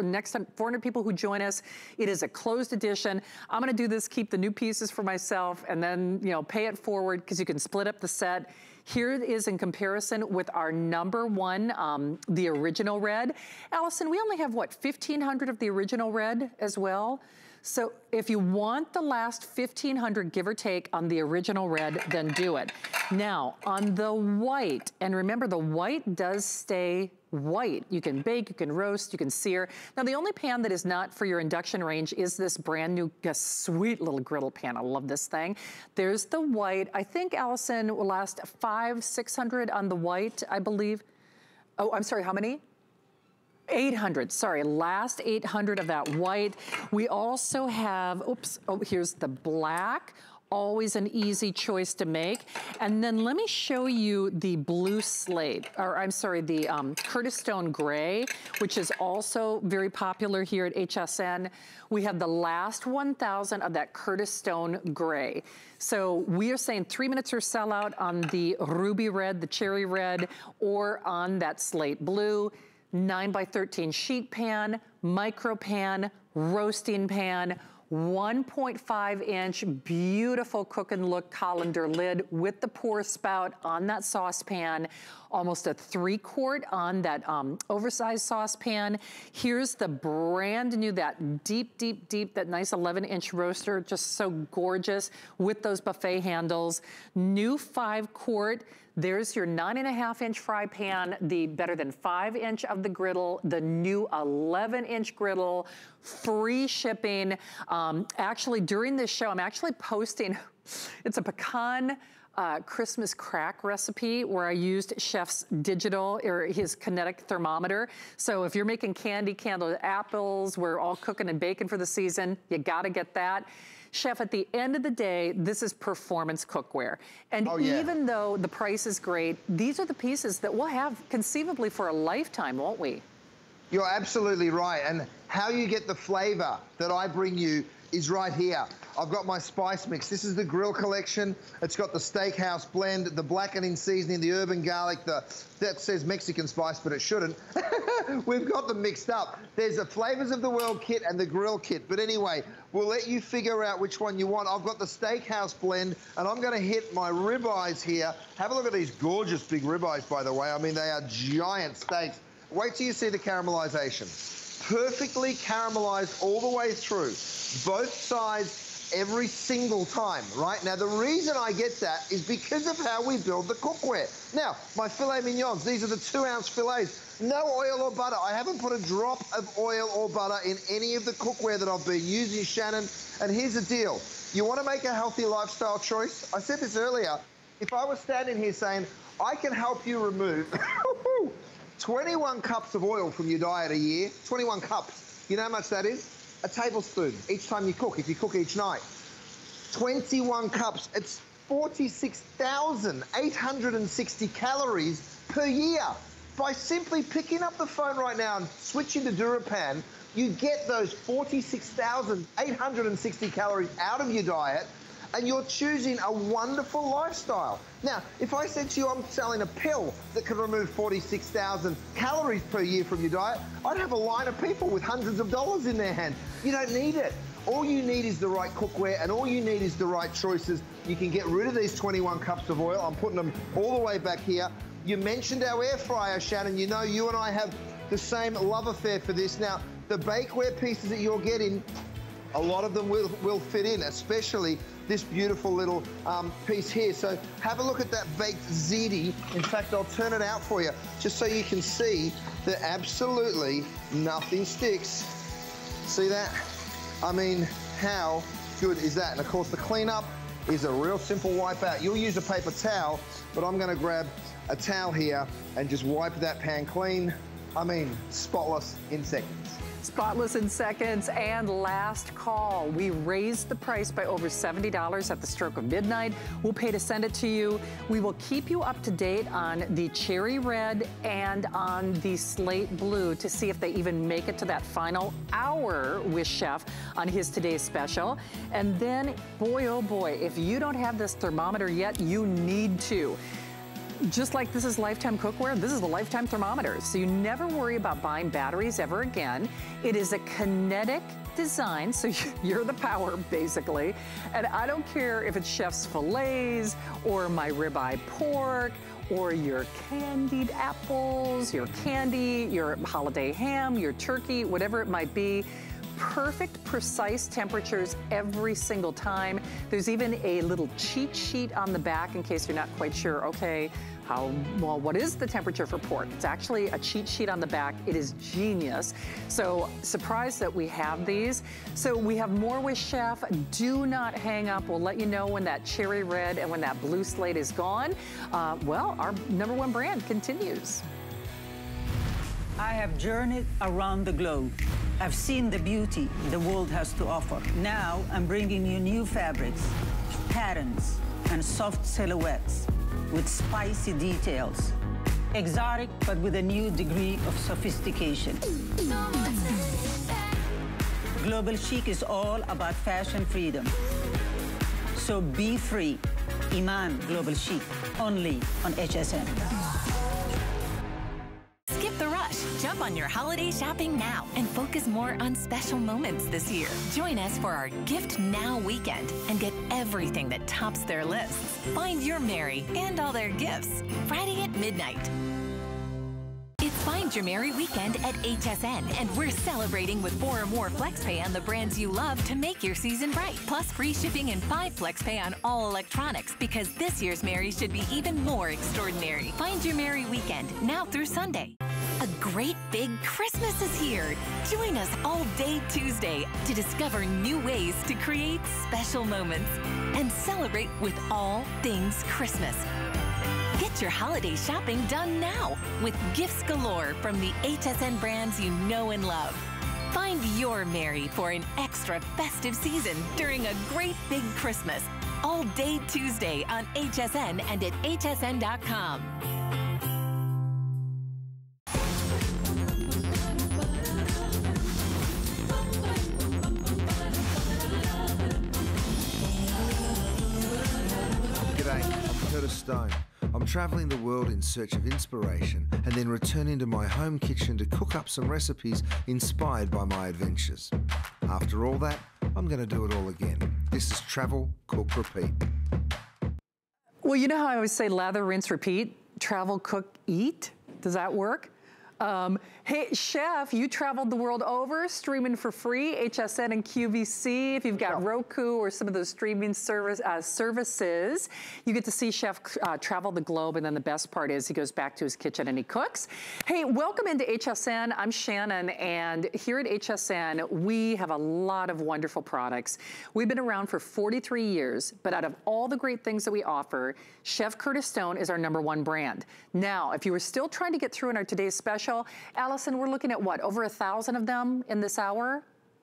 400 people who join us, it is a closed edition. I'm gonna do this, keep the new pieces for myself, and then, you know, pay it forward because you can split up the set. Here it is in comparison with our #1, the original red. Allison, we only have, what, 1,500 of the original red as well? So if you want the last 1,500, give or take, on the original red, then do it. Now, on the white, and remember, the white does stay white. You can bake, you can roast, you can sear. Now, the only pan that is not for your induction range is this brand new, sweet little griddle pan. I love this thing. There's the white. I think, Allison, will last 500, 600 on the white, I believe. Oh, I'm sorry, how many? 800, sorry, last 800 of that white. We also have, oops, oh, here's the black. Always an easy choice to make. And then let me show you the blue slate, or I'm sorry, the Curtis Stone Gray, which is also very popular here at HSN. We have the last 1,000 of that Curtis Stone Gray. So we are saying 3 minutes or sellout on the ruby red, the cherry red, or on that slate blue. 9x13 sheet pan, micro pan, roasting pan, 1.5 inch, beautiful cook and look colander lid with the pour spout on that saucepan, almost a 3-quart on that oversized saucepan. Here's the brand new, that deep, that nice 11-inch roaster, just so gorgeous with those buffet handles. New 5-quart. There's your 9.5-inch fry pan, the better than 5-inch of the griddle, the new 11-inch griddle, free shipping. Actually, during this show, I'm actually posting, it's a pecan Christmas crack recipe where I used Chef's digital or his kinetic thermometer. So if you're making candied apples, we're all cooking and baking for the season, you gotta get that. Chef, at the end of the day, this is performance cookware. And even though the price is great, these are the pieces that we'll have conceivably for a lifetime, won't we? You're absolutely right. And how you get the flavor that I bring you is right here. I've got my spice mix. This is the grill collection. It's got the steakhouse blend, the blackening seasoning, the urban garlic, that says Mexican spice, but it shouldn't. We've got them mixed up. There's the flavors of the world kit and the grill kit. But anyway, we'll let you figure out which one you want. I've got the steakhouse blend, and I'm gonna hit my ribeyes here. Have a look at these gorgeous big ribeyes, by the way. I mean, they are giant steaks. Wait till you see the caramelization. Perfectly caramelized all the way through, both sides, every single time, right? Now, the reason I get that is because of how we build the cookware. Now, my filet mignons, these are the 2-ounce fillets. No oil or butter. I haven't put a drop of oil or butter in any of the cookware that I've been using, Shannon. And here's the deal. You want to make a healthy lifestyle choice? I said this earlier. If I was standing here saying, I can help you remove 21 cups of oil from your diet a year, 21 cups. You know how much that is? A tablespoon each time you cook, if you cook each night. 21 cups, it's 46,860 calories per year. By simply picking up the phone right now and switching to DuraPan, you get those 46,860 calories out of your diet, and you're choosing a wonderful lifestyle. Now, if I said to you I'm selling a pill that can remove 46,000 calories per year from your diet, I'd have a line of people with hundreds of dollars in their hand. You don't need it. All you need is the right cookware, and all you need is the right choices. You can get rid of these 21 cups of oil. I'm putting them all the way back here. You mentioned our air fryer, Shannon. You know you and I have the same love affair for this. Now, the bakeware pieces that you're getting, a lot of them will fit in, especially this beautiful little piece here. So have a look at that baked ziti. In fact, I'll turn it out for you just so you can see that absolutely nothing sticks. See that? I mean, how good is that? And of course, the cleanup is a real simple wipe out. You'll use a paper towel, but I'm gonna grab a towel here and just wipe that pan clean. I mean, spotless in seconds. Spotless in seconds. And last call. We raised the price by over $70 at the stroke of midnight. We'll pay to send it to you. We will keep you up to date on the cherry red and on the slate blue to see if they even make it to that final hour with Chef on his today's special. And then, boy, oh boy, if you don't have this thermometer yet, you need to. Just like this is Lifetime cookware, this is the Lifetime thermometer. So you never worry about buying batteries ever again. It is a kinetic design, so you're the power, basically. And I don't care if it's Chef's fillets or my ribeye pork or your candied apples, your candy, your holiday ham, your turkey, whatever it might be. Perfect, precise temperatures every single time. There's even a little cheat sheet on the back in case you're not quite sure, okay, what is the temperature for pork? It's actually a cheat sheet on the back. It is genius. So surprised that we have these. So we have more with Chef. Do not hang up. We'll let you know when that cherry red and when that blue slate is gone. Well, our #1 brand continues. I have journeyed around the globe. I've seen the beauty the world has to offer. Now I'm bringing you new fabrics, patterns, and soft silhouettes with spicy details. Exotic, but with a new degree of sophistication. Global Chic is all about fashion freedom. So be free. Iman Global Chic, only on HSN. Skip the rush. Jump on on your holiday shopping now and focus more on special moments this year. Join us for our Gift Now weekend and get everything that tops their lists. Find your Merry and all their gifts Friday at midnight. It's Find Your Merry weekend at HSN, and we're celebrating with 4 or more FlexPay on the brands you love to make your season bright. Plus free shipping and 5 FlexPay on all electronics, because this year's Merry should be even more extraordinary. Find Your Merry weekend, now through Sunday. A great big Christmas is here. Join us all day Tuesday to discover new ways to create special moments and celebrate with all things Christmas. Get your holiday shopping done now with gifts galore from the HSN brands you know and love. Find your Merry for an extra festive season during a great big Christmas. All day Tuesday on HSN and at hsn.com. G'day, I'm Curtis Stone. I'm travelling the world in search of inspiration and then returning to my home kitchen to cook up some recipes inspired by my adventures. After all that, I'm going to do it all again. This is Travel, Cook, Repeat. Well, you know how I always say lather, rinse, repeat? Travel, cook, eat? Does that work? Hey, Chef, you traveled the world over, streaming for free, HSN and QVC. If you've got Roku or some of those streaming services, you get to see Chef travel the globe, and then the best part is he goes back to his kitchen and he cooks. Hey, welcome into HSN. I'm Shannon, and here at HSN, we have a lot of wonderful products. We've been around for 43 years, but out of all the great things that we offer, Chef Curtis Stone is our #1 brand. Now, if you were still trying to get through in our today's special, Allison, we're looking at what, over 1,000 of them in this hour?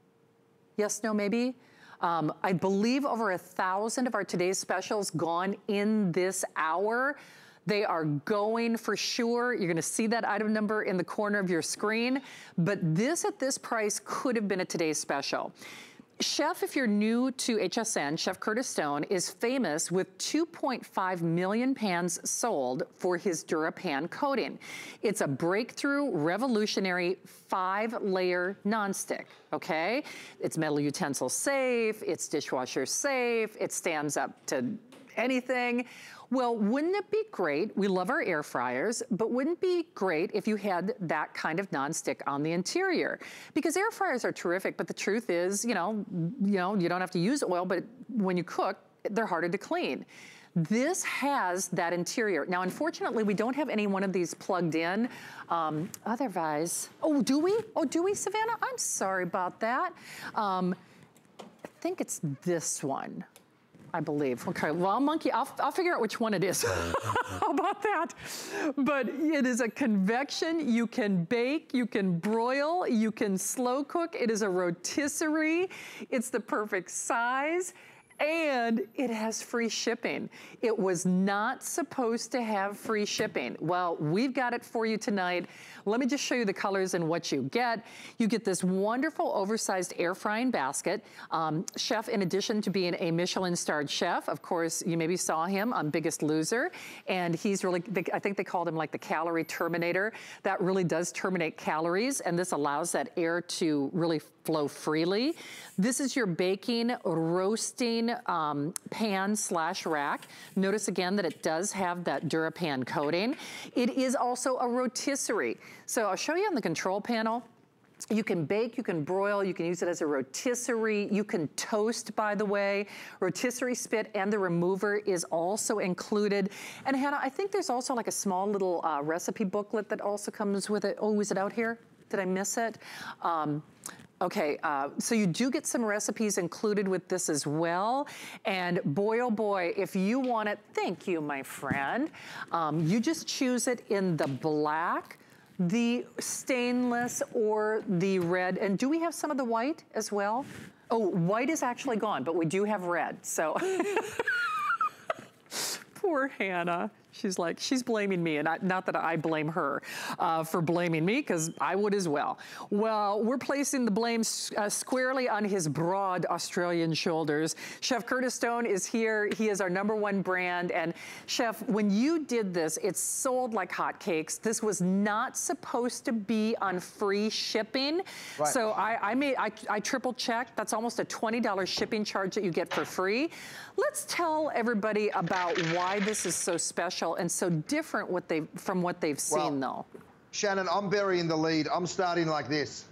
Yes, no, maybe? I believe over 1,000 of our today's specials gone in this hour. They are going for sure. You're gonna see that item number in the corner of your screen, but this at this price could have been a today's special. Chef, if you're new to HSN, Chef Curtis Stone is famous with 2.5 million pans sold for his DuraPan coating. It's a breakthrough, revolutionary 5-layer nonstick, okay? It's metal utensil safe, it's dishwasher safe, it stands up to anything. Well, wouldn't it be great? We love our air fryers, but wouldn't it be great if you had that kind of nonstick on the interior? Because air fryers are terrific, but the truth is, you don't have to use oil, but when you cook, they're harder to clean. This has that interior. Now, unfortunately, we don't have any one of these plugged in. Otherwise, oh, do we? Oh, do we, Savannah? I'm sorry about that. I think it's this one, I believe. Okay, well, I'll figure out which one it is. How about that? But it is a convection. You can bake, you can broil, you can slow cook. It is a rotisserie. It's the perfect size. And it has free shipping. It was not supposed to have free shipping. Well, we've got it for you tonight. Let me just show you the colors and what you get. You get this wonderful oversized air frying basket. Chef, in addition to being a Michelin-starred chef, of course, you maybe saw him on Biggest Loser, and he's really, I think they called him like the calorie terminator. That really does terminate calories, and this allows that air to really flow freely. This is your baking, roasting pan/rack. Notice again that it does have that DuraPan coating. It is also a rotisserie. So I'll show you on the control panel. You can bake, you can broil, you can use it as a rotisserie, you can toast, by the way. Rotisserie spit and the remover is also included. And Hannah, I think there's also like a small little recipe booklet that also comes with it. Oh, is it out here? Did I miss it? Okay, so you do get some recipes included with this as well. And boy, oh boy, if you want it, thank you, my friend. You just choose it in the black, the stainless, or the red. And do we have some of the white as well? Oh, white is actually gone, but we do have red, so. Poor Hannah. She's like, she's blaming me, and not that I blame her for blaming me, because I would as well. Well, we're placing the blame squarely on his broad Australian shoulders. Chef Curtis Stone is here. He is our #1 brand. And Chef, when you did this, it sold like hotcakes. This was not supposed to be on free shipping. Right. So I triple checked. That's almost a $20 shipping charge that you get for free. Let's tell everybody about why this is so special and so different from what they've seen, though. Shannon, I'm burying the lead. I'm starting like this.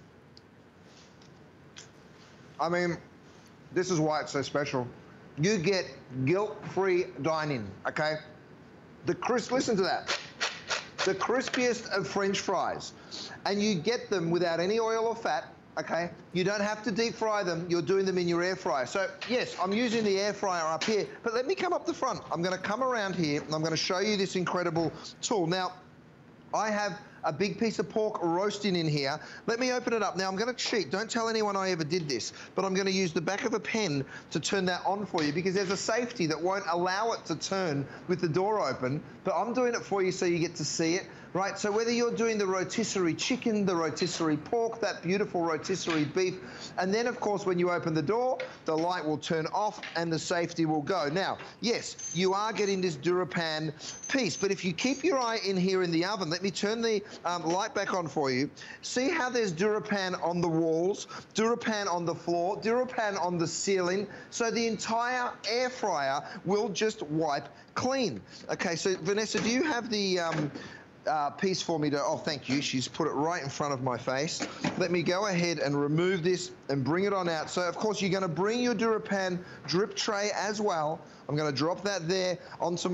I mean, this is why it's so special. You get guilt-free dining, okay? Listen to that. The crispiest of French fries. And you get them without any oil or fat, okay? You don't have to deep fry them. You're doing them in your air fryer. So, yes, I'm using the air fryer up here, but let me come up the front. I'm going to come around here, and I'm going to show you this incredible tool. Now, I have a big piece of pork roasting in here. Let me open it up. Now, I'm going to cheat. Don't tell anyone I ever did this, but I'm going to use the back of a pen to turn that on for you, because there's a safety that won't allow it to turn with the door open, but I'm doing it for you so you get to see it. Right, so whether you're doing the rotisserie chicken, the rotisserie pork, that beautiful rotisserie beef, and then, of course, when you open the door, the light will turn off and the safety will go. Now, yes, you are getting this DuraPan piece, but if you keep your eye in here in the oven, let me turn the light back on for you. See how there's DuraPan on the walls, DuraPan on the floor, DuraPan on the ceiling, so the entire air fryer will just wipe clean. Okay, so Vanessa, do you have the piece for me to, oh, thank you. She's put it right in front of my face. Let me go ahead and remove this and bring it on out. So, of course, you're going to bring your DuraPan drip tray as well. I'm going to drop that there onto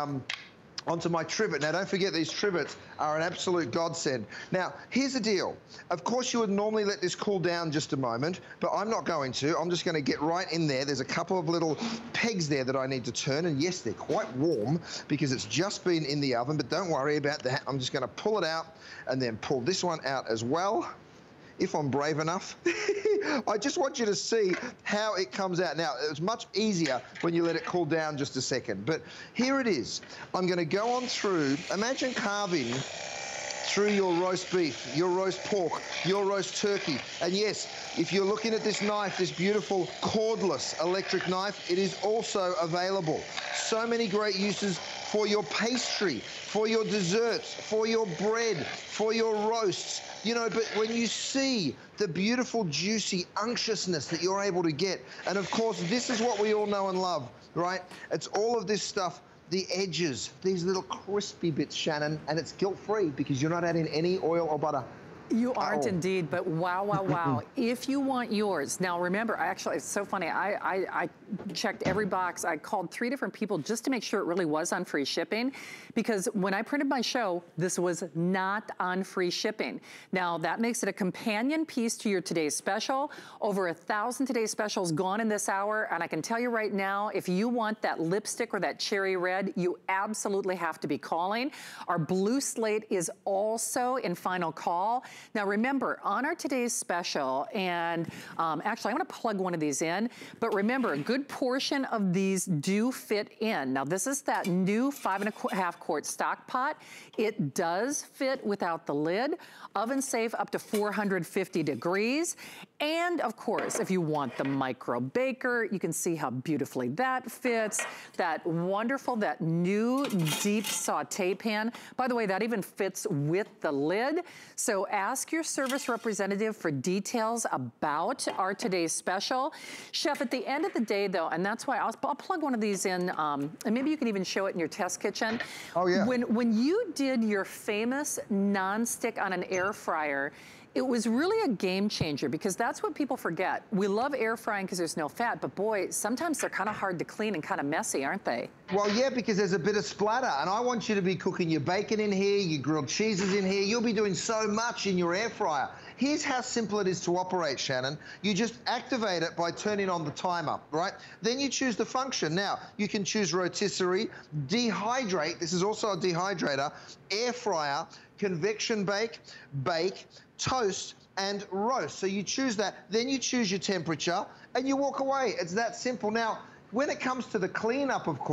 my trivet. Now, don't forget, these trivets are an absolute godsend. Now, here's the deal. Of course, you would normally let this cool down just a moment, but I'm not going to. I'm just going to get right in there. There's a couple of little pegs there that I need to turn, and yes, they're quite warm because it's just been in the oven, but don't worry about that. I'm just going to pull it out and then pull this one out as well, if I'm brave enough. I just want you to see how it comes out. Now, it's much easier when you let it cool down just a second, but here it is. I'm going to go on through, imagine carving through your roast beef, your roast pork, your roast turkey. And yes, if you're looking at this knife, this beautiful cordless electric knife, it is also available. So many great uses for your pastry, for your desserts, for your bread, for your roasts. You know, but when you see the beautiful, juicy unctuousness that you're able to get, and of course, this is what we all know and love, right? It's all of this stuff, the edges, these little crispy bits, Shannon, and it's guilt-free because you're not adding any oil or butter. You aren't indeed, but wow, wow, wow. If you want yours, now remember, it's so funny, I checked every box. I called 3 different people just to make sure it really was on free shipping, because when I printed my show, this was not on free shipping. Now, that makes it a companion piece to your Today's Special. Over 1,000 Today's Specials gone in this hour, and I can tell you right now, if you want that lipstick or that cherry red, you absolutely have to be calling. Our blue slate is also in final call. Now remember, on our Today's Special, and actually I'm gonna plug one of these in, but remember, a good portion of these do fit in. Now this is that new 5.5 quart stock pot. It does fit without the lid, oven safe up to 450 degrees. And of course, if you want the micro baker, you can see how beautifully that fits. That wonderful, that new deep saute pan. By the way, that even fits with the lid. So ask your service representative for details about our Today's Special. Chef, at the end of the day though, and that's why I'll plug one of these in, and maybe you can even show it in your test kitchen. Oh yeah. When you did your famous non-stick on an air fryer, it was really a game changer, because that's what people forget. We love air frying because there's no fat, but boy, sometimes they're kind of hard to clean and kind of messy, aren't they? Well, yeah, because there's a bit of splatter, and I want you to be cooking your bacon in here, your grilled cheeses in here. You'll be doing so much in your air fryer. Here's how simple it is to operate, Shannon. You just activate it by turning on the timer, right? Then you choose the function. Now, you can choose rotisserie, dehydrate, this is also a dehydrator, air fryer, convection bake, toast, and roast. So you choose that, then you choose your temperature, and you walk away. It's that simple. Now, when it comes to the cleanup, of course,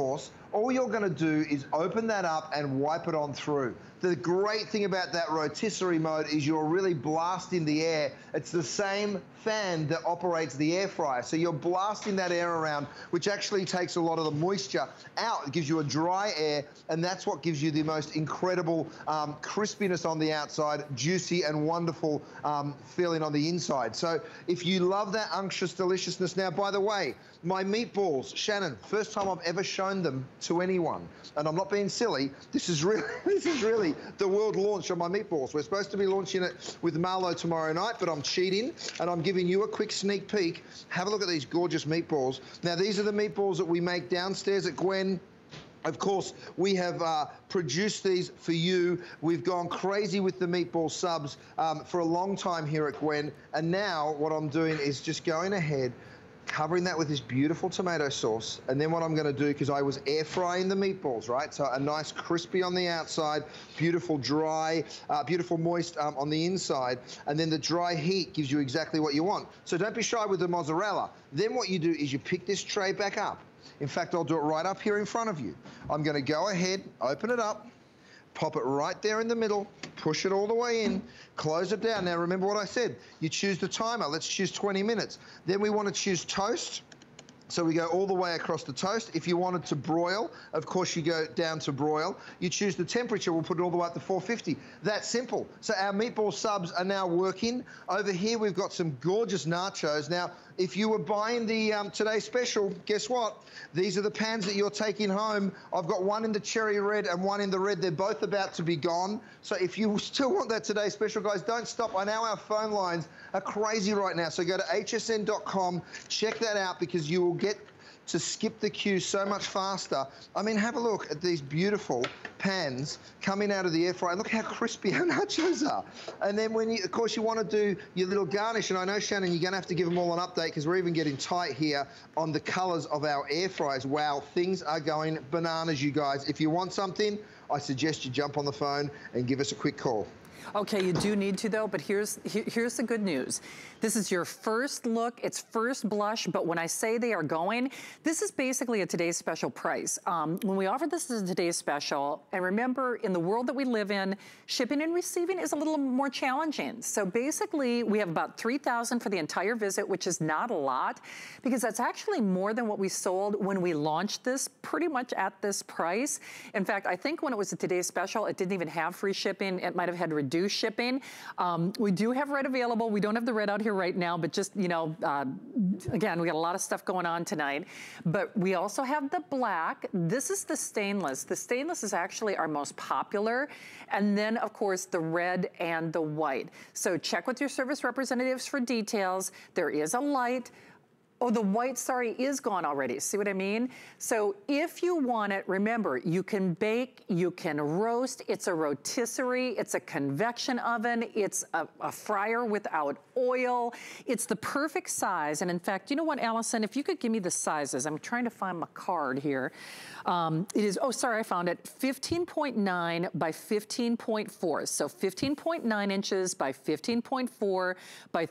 all you're going to do is open that up and wipe it on through. The great thing about that rotisserie mode is you're really blasting the air. It's the same fan that operates the air fryer. So you're blasting that air around, which actually takes a lot of the moisture out. It gives you a dry air, and that's what gives you the most incredible crispiness on the outside, juicy and wonderful feeling on the inside. So if you love that unctuous deliciousness, now, by the way, my meatballs, Shannon, first time I've ever shown them to anyone, and I'm not being silly, this is really the world launch of my meatballs. We're supposed to be launching it with Marlo tomorrow night, but I'm cheating, and I'm giving you a quick sneak peek. Have a look at these gorgeous meatballs. Now, these are the meatballs that we make downstairs at Gwen. Of course, we have produced these for you. We've gone crazy with the meatball subs for a long time here at Gwen, and now what I'm doing is just going ahead, covering that with this beautiful tomato sauce. And then what I'm going to do, because I was air frying the meatballs, right? So a nice crispy on the outside, beautiful dry, beautiful moist on the inside. And then the dry heat gives you exactly what you want. So don't be shy with the mozzarella. Then what you do is you pick this tray back up. In fact, I'll do it right up here in front of you. I'm going to go ahead, open it up, pop it right there in the middle, push it all the way in, close it down. Now, remember what I said. You choose the timer. Let's choose 20 minutes. Then we want to choose toast. So we go all the way across the toast. If you wanted to broil, of course, you go down to broil. You choose the temperature. We'll put it all the way up to 450. That's simple. So our meatball subs are now working. Over here, we've got some gorgeous nachos. Now, if you were buying the Today Special, guess what? These are the pans that you're taking home. I've got one in the cherry red and one in the red. They're both about to be gone. So if you still want that Today Special, guys, don't stop. I know our phone lines are crazy right now. So go to hsn.com, check that out, because you will get to skip the queue so much faster. I mean, have a look at these beautiful pans coming out of the air fryer. Look how crispy our nachos are. And then when you, of course, you want to do your little garnish, and I know, Shannon, you're going to have to give them all an update because we're even getting tight here on the colors of our air fryers. Wow, things are going bananas, you guys. If you want something, I suggest you jump on the phone and give us a quick call. Okay, you do need to though, but here's the good news. This is your first look, it's first blush, but when I say they are going, this is basically a Today's Special price. When we offer this as a Today's Special, and remember, in the world that we live in, shipping and receiving is a little more challenging. So basically, we have about $3,000 for the entire visit, which is not a lot, because that's actually more than what we sold when we launched this, pretty much at this price. In fact, I think when it was a Today's Special, it didn't even have free shipping. It might have had reduced shipping. We do have red available. We don't have the red out here right now, but just, you know, again, we got a lot of stuff going on tonight. But we also have the black. This is the stainless. The stainless is actually our most popular. And then, of course, the red and the white. So check with your service representatives for details. There is a light. Oh, the white, sorry, is gone already. See what I mean? So if you want it, remember, you can bake, you can roast. It's a rotisserie. It's a convection oven. It's a fryer without oil. It's the perfect size. And in fact, you know what, Allison? If you could give me the sizes. I'm trying to find my card here. It is, oh, sorry, I found it. 15.9 by 15.4. So 15.9 inches by 15.4 by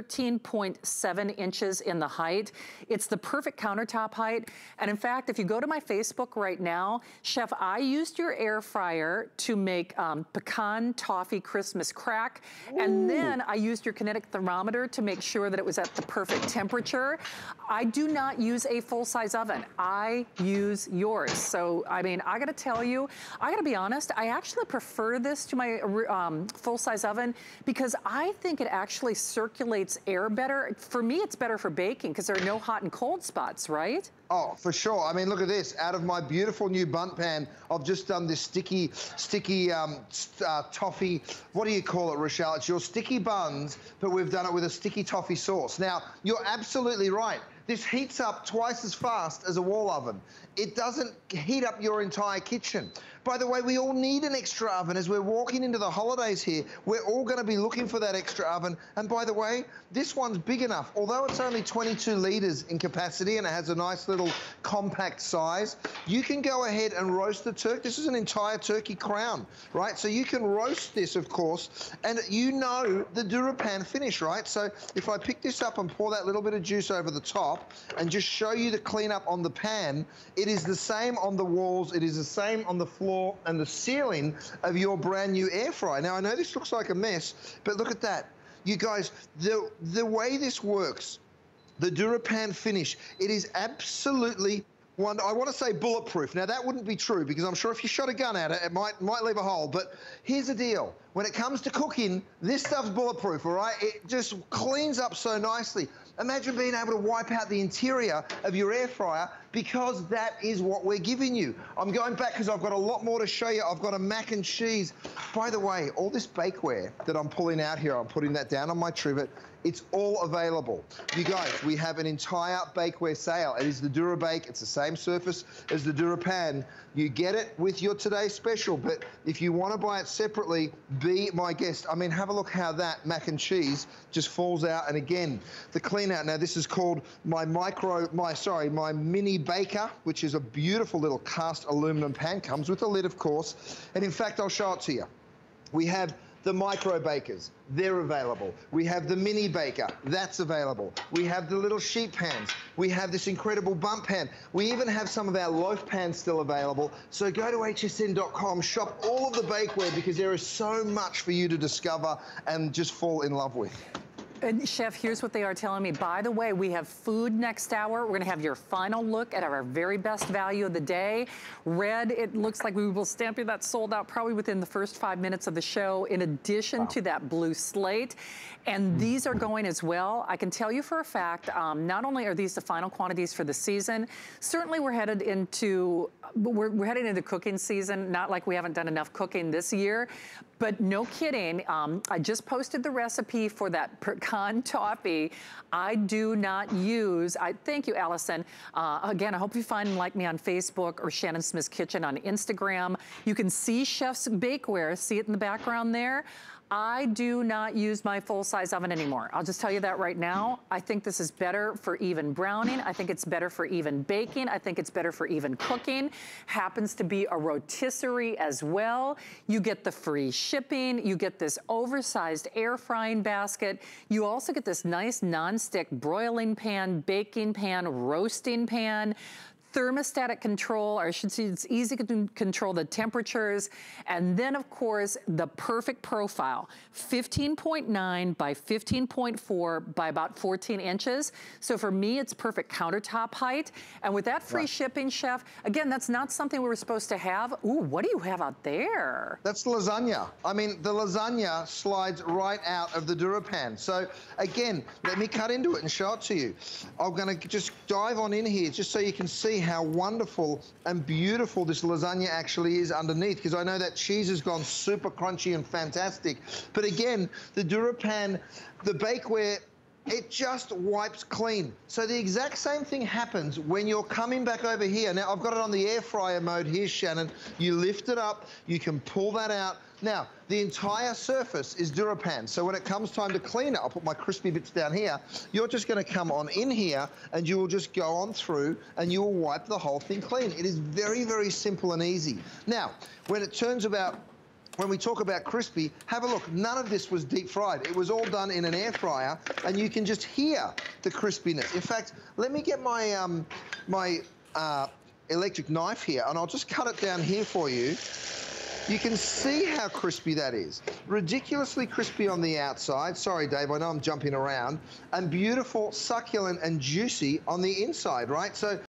13.7 inches in the height. It's the perfect countertop height. And in fact, if you go to my Facebook right now, Chef, I used your air fryer to make pecan toffee Christmas crack. Ooh. And then I used your kinetic thermometer to make sure that it was at the perfect temperature. I do not use a full-size oven. I use yours. So, I mean, I gotta tell you, I gotta be honest, I actually prefer this to my full-size oven because I think it actually circulates air better. For me, it's better for baking because there are no hot and cold spots, right? Oh, for sure. I mean, look at this. Out of my beautiful new bundt pan, I've just done this sticky toffee. What do you call it, Rochelle? It's your sticky buns, but we've done it with a sticky toffee sauce. Now, you're absolutely right. This heats up twice as fast as a wall oven. It doesn't heat up your entire kitchen. By the way, we all need an extra oven as we're walking into the holidays here. We're all going to be looking for that extra oven. And by the way, this one's big enough. Although it's only 22 litres in capacity and it has a nice little compact size, you can go ahead and roast the turkey. This is an entire turkey crown, right? So you can roast this, of course, and you know the DuraPan finish, right? So if I pick this up and pour that little bit of juice over the top and just show you the cleanup on the pan, it is the same on the walls, it is the same on the floor and the ceiling of your brand new air fryer. Now, I know this looks like a mess, but look at that. You guys, the way this works, the DuraPan finish, it is absolutely I want to say bulletproof. Now, that wouldn't be true because I'm sure if you shot a gun at it, it might leave a hole. But here's the deal. When it comes to cooking, this stuff's bulletproof, all right? It just cleans up so nicely. Imagine being able to wipe out the interior of your air fryer because that is what we're giving you. I'm going back because I've got a lot more to show you. I've got a mac and cheese. By the way, all this bakeware that I'm pulling out here, I'm putting that down on my trivet. It's all available. You guys, we have an entire bakeware sale. It is the DuraBake. It's the same surface as the DuraPan. You get it with your Today Special, but if you want to buy it separately, be my guest. I mean, have a look how that mac and cheese just falls out. And again, the clean out. Now, this is called my mini baker, which is a beautiful little cast aluminum pan. Comes with a lid, of course. And in fact, I'll show it to you. We have the micro bakers, they're available. We have the mini baker, that's available. We have the little sheet pans. We have this incredible bump pan. We even have some of our loaf pans still available. So go to hsn.com, shop all of the bakeware because there is so much for you to discover and just fall in love with. And Chef, here's what they are telling me. By the way, we have food next hour. We're gonna have your final look at our very best value of the day. Red, it looks like we will stamp you that sold out probably within the first 5 minutes of the show, in addition to that blue slate. And these are going as well. I can tell you for a fact, not only are these the final quantities for the season, certainly we're headed into cooking season, not like we haven't done enough cooking this year, but no kidding, I just posted the recipe for that pecan toffee. I do not use, thank you, Allison. Again, I hope you find and like me on Facebook or Shannon Smith's Kitchen on Instagram. You can see Chef's bakeware, see it in the background there. I do not use my full-size oven anymore. I'll just tell you that right now. I think this is better for even browning. I think it's better for even baking. I think it's better for even cooking. Happens to be a rotisserie as well. You get the free shipping. You get this oversized air frying basket. You also get this nice non-stick broiling pan, baking pan, roasting pan, thermostatic control, or I should say it's easy to control the temperatures. And then of course, the perfect profile, 15.9 by 15.4 by about 14 inches. So for me, it's perfect countertop height. And with that free shipping, Chef, again, that's not something we were supposed to have. Ooh, what do you have out there? That's lasagna. I mean, the lasagna slides right out of the DuraPan. So again, let me cut into it and show it to you. I'm gonna just dive on in here just so you can see how wonderful and beautiful this lasagna actually is underneath, because I know that cheese has gone super crunchy and fantastic. But again, the DuraPan, the bakeware, it just wipes clean. So the exact same thing happens when you're coming back over here. Now, I've got it on the air fryer mode here, Shannon. You lift it up, you can pull that out. Now, the entire surface is DuraPan, so when it comes time to clean it, I'll put my crispy bits down here, you're just gonna come on in here and you will just go on through and you will wipe the whole thing clean. It is very, very simple and easy. Now, when we talk about crispy, have a look. None of this was deep fried. It was all done in an air fryer, and you can just hear the crispiness. In fact, let me get my electric knife here, and I'll just cut it down here for you. You can see how crispy that is. Ridiculously crispy on the outside. Sorry, Dave, I know I'm jumping around. And beautiful, succulent, and juicy on the inside, right? So